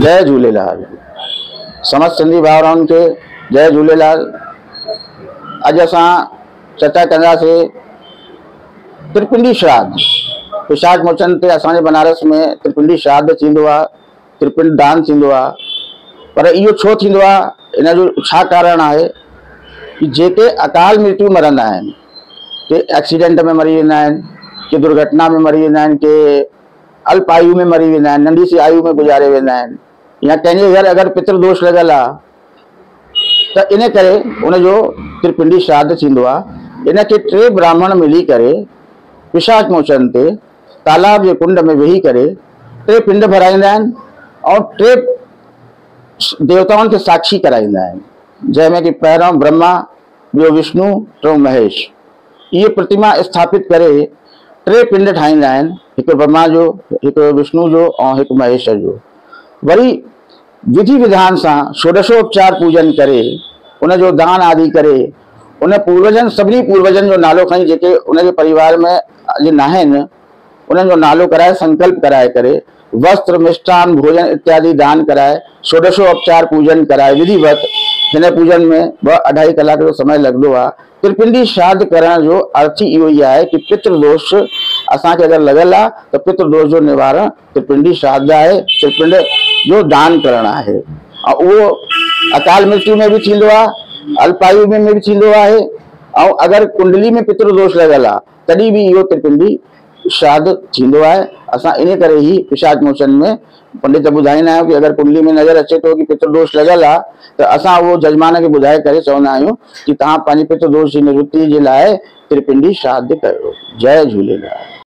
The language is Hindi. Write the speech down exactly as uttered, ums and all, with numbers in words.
जय झूलेलाल। समस्त सिंधी भाउरनि खे जय झूलेलाल। अॼु असां चर्चा कंदासीं त्रिपिंडी श्राद्ध। पिशाच मोचन ते असांजे बनारस में त्रिपिंडी श्राद्ध थींदो आहे, त्रिपिंड दान थींदो आहे। पर इहो छो थींदो आहे, इन जो छा कारण आहे कि जेके अकाल मृत्यु मरंदा आहिनि, के एक्सीडेंट में मरी वेंदा आहिनि, के दुर्घटना में मरी वेंदा आहिनि, के अल्प आयु में मरी वेंदा आहिनि, नंढी सी आयु में गुज़ारे वेंदा आहिनि, या कंहिंजे घर अगरि पितृदोष लॻल आहे त इन करे उनजो त्रिपिंडी श्राद्ध थींदो आहे। इनखे टे ब्राह्मण मिली करे पिशाच मोचन ते तालाब जे कुंड में वेही करे टे पिंड भराईंदा आहिनि और टे देवताउनि खे साक्षी कराईंदा आहिनि, जंहिंमें कि पहिरों ब्रह्मा, ॿियो विष्णु, टियों महेश। इहे प्रतिमा स्थापित करे टे पिंड ठाहींदा आहिनि, हिकु ब्रह्मा जो, हिकु विष्णु जो और हिकु महेश जो। वरी विधि विधान सां षोडशोपचार पूजन करे उनजो दान आदि करे उन पूर्वजन सभिनी पूर्वजन जो नालो खणी जेके उनजे परिवार में अॼु न आहिनि उन्हनि जो नालो कराए, संकल्प कराए करे वस्त्र, मिष्ठान, भोजन इत्यादि दान कराए षोडशोपचार पूजन कराए विधिवत। हिन पूजन में ॿ अढाई कलाक जो समय लगंदो आहे। त्रिपिंडी श्राद्ध करण जो अर्थ इहो ई आहे कि पितृदोष असांखे अगरि लॻल आहे त पितृदोष जो निवारण त्रिपिंडी श्राद्ध आहे, त्रिपिंड जो दान करणु आहे। ऐं उहो अकाल मृत्यु में बि थींदो आहे, अल्पायु में भी थींदो आहे, ऐं अगरि कुंडली में पितृदोष लॻल आहे तॾहिं बि इहो त्रिपिंडी श्राद्ध थींदो आहे। असां इन करे ही पिशाच मोचन में पंडित ॿुधाईंदा आहियूं कि अगरि कुंडली में नज़र अचे थो कि पितृदोष लॻल आहे त असां उहो जजमान खे ॿुधाए करे चवंदा आहियूं कि तव्हां पंहिंजे पितृदोष जी निवृत्ति जे लाइ त्रिपिंडी श्राद्ध कयो। जय झूलेलाल।